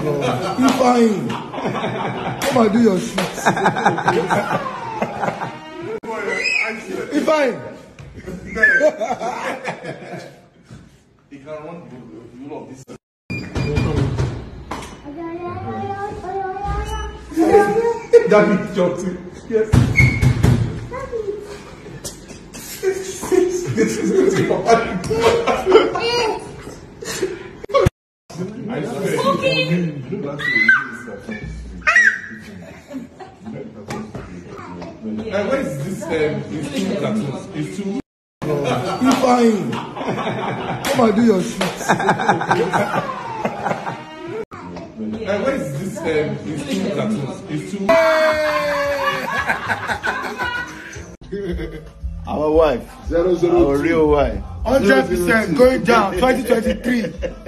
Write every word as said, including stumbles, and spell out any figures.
God. Ifeanyi, come and do your shit. Ifeanyi. He can run the middle of this. That picture too. Yes. This is going to be I swear. And what is this? Um, it's two cartoons. It's two. Ifeanyi, come and do your shit. And what is this? Um, it's two cartoons. It's two. Our wife, zero, zero, our real wife, one hundred percent going down, twenty twenty-three.